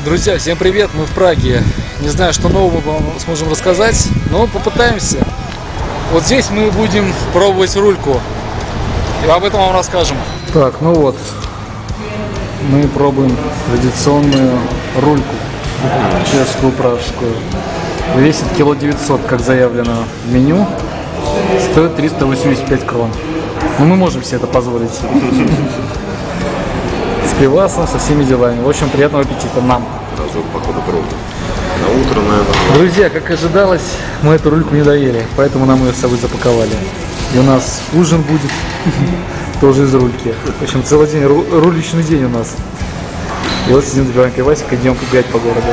Друзья, всем привет, мы в Праге. Не знаю, что нового мы вам сможем рассказать, но попытаемся. Вот здесь мы будем пробовать рульку, и об этом вам расскажем. Так, ну вот, мы пробуем традиционную рульку, чешскую, пражскую. Весит кило 900, как заявлено в меню, стоит 385 крон. Но мы можем себе это позволить. С пивасом, со всеми делами. В общем, приятного аппетита нам. Разок походу пробую. На утро, наверное. Друзья, как ожидалось, мы эту рульку не доели, поэтому нам ее с собой запаковали. И у нас ужин будет тоже из рульки. В общем, целый день, руличный день у нас. И вот сидим с Бранкой Васикой, идем гулять по городу.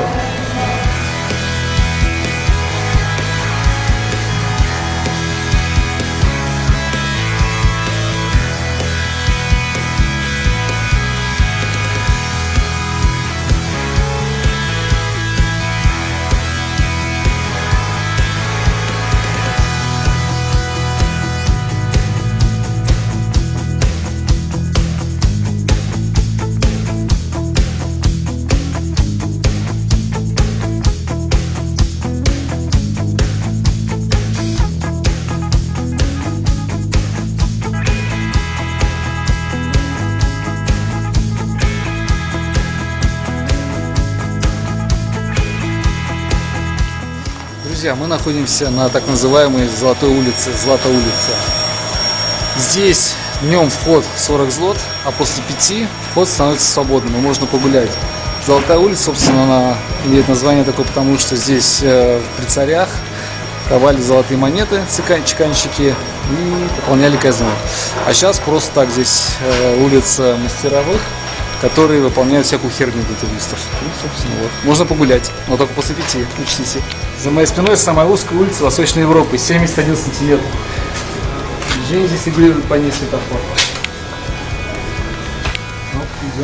Друзья, мы находимся на так называемой Золотой улице, Злата-улица. Здесь днем вход 40 злот, а после 5 вход становится свободным, и можно погулять. Золотая улица, собственно, она имеет название такое, потому что здесь при царях ковали золотые монеты, чеканщики, и пополняли казну. А сейчас просто так, здесь улица мастеровых, которые выполняют всякую херню для туристов. И, собственно, вот. Можно погулять, но только после 5, учтите. За моей спиной самая узкая улица Восточной Европы, 71 сантиметров. Движение здесь регулирует по ней светофор. Ну, идем.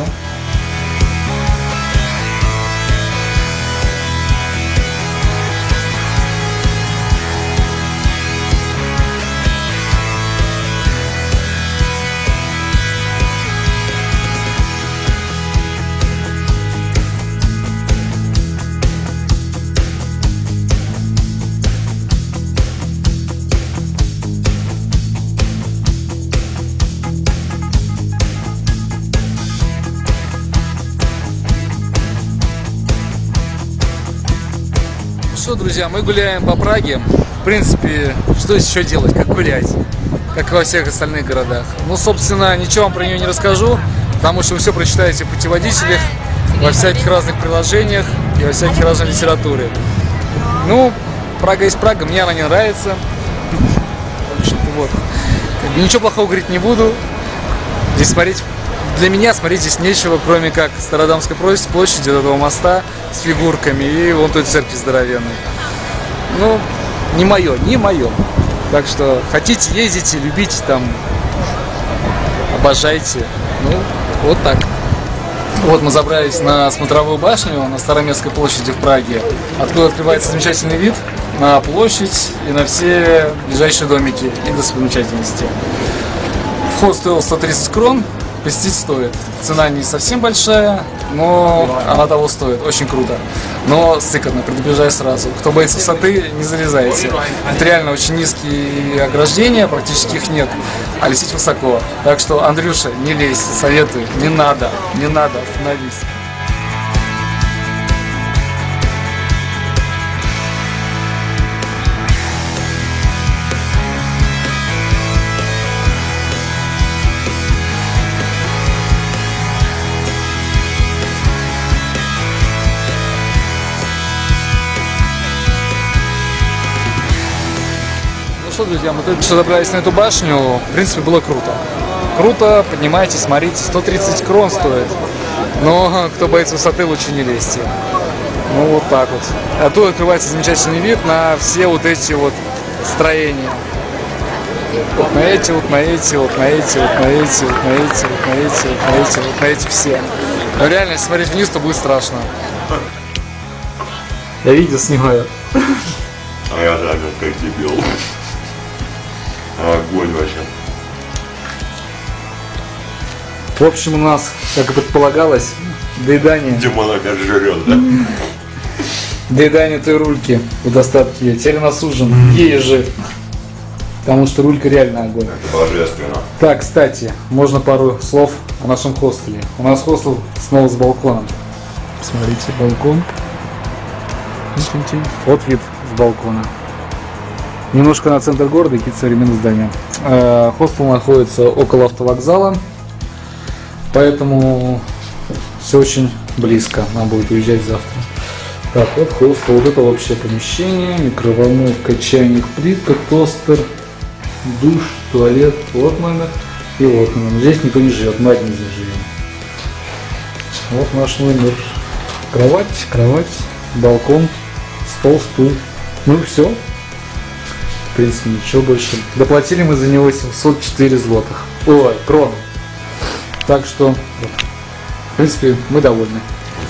Что, друзья, мы гуляем по Праге. В принципе, что здесь еще делать, как гулять, как во всех остальных городах. Ну, собственно, ничего вам про нее не расскажу, потому что вы все прочитаете в путеводителях, во всяких разных приложениях и во всяких разной литературе. Ну, Прага есть Прага, мне она не нравится. В общем-то, вот. Ничего плохого говорить не буду. Здесь смотреть, для меня смотреть здесь нечего, кроме как Стародамской площади, этого моста с фигурками и вон той церкви здоровенной. Ну, не мое, не мое. Так что хотите, ездите, любите там, обожайте. Ну, вот так. Вот мы забрались на смотровую башню на Староместской площади в Праге, откуда открывается замечательный вид на площадь и на все ближайшие домики и достопримечательности. Вход стоил 130 крон. Посетить стоит. Цена не совсем большая, но она того стоит. Очень круто. Но сыкотно, предупреждаю сразу. Кто боится высоты, не залезайте. Это реально очень низкие ограждения, практически их нет. А лететь высоко. Так что, Андрюша, не лезь, советую. Не надо, остановись. Что, друзья, мы только что добрались на эту башню. В принципе, было круто. Круто, поднимайтесь, смотрите, 130 крон стоит. Но кто боится высоты, лучше не лезьте. Ну, вот так вот. Оттуда открывается замечательный вид на все вот эти вот строения. Вот на эти, вот на эти, вот на эти, вот на эти, вот на эти, вот на эти, вот на эти, вот на эти все. Но реально, если смотреть вниз, то будет страшно. Я видео снимаю. А я так как дебил. Огонь вообще. В общем, у нас, как и предполагалось, доедание. Димон опять жрет, да? Доедание той рульки в достатке. Теперь нас ужин. Ей же. Потому что рулька реально огонь. Это божественно. Так, кстати, можно пару слов о нашем хостеле. У нас хостел снова с балконом. Смотрите, балкон. Вот вид с балкона. Немножко на центр города и какие-то современные здания. Хостел находится около автовокзала, поэтому все очень близко. Нам будет уезжать завтра. Так, вот хостел, вот это общее помещение, микроволновка, чайник, плитка, тостер, душ, туалет, вот номер и вот номер. Здесь никто не живет, мы одни здесь живем. Вот наш номер. Кровать, балкон, стол, стул. Ну и все. В принципе, ничего больше. Доплатили мы за него 704 злотых. Ой, крон. Так что, в принципе, мы довольны.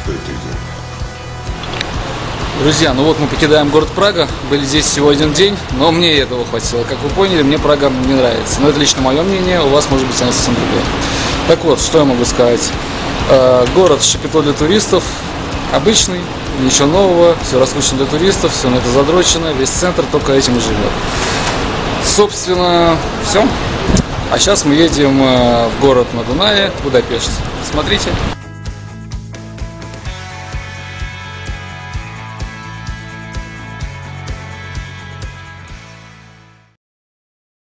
Друзья, ну вот мы покидаем город Прага. Были здесь всего один день, но мне этого хватило. Как вы поняли, мне Прага не нравится. Но это лично мое мнение, у вас может быть оно совсем другое. Так вот, что я могу сказать. Город шапито для туристов. Обычный, ничего нового, все раскручено для туристов, все на это задрочено, весь центр только этим и живет. Собственно, все. А сейчас мы едем в город на Дунае, Будапешт. Смотрите.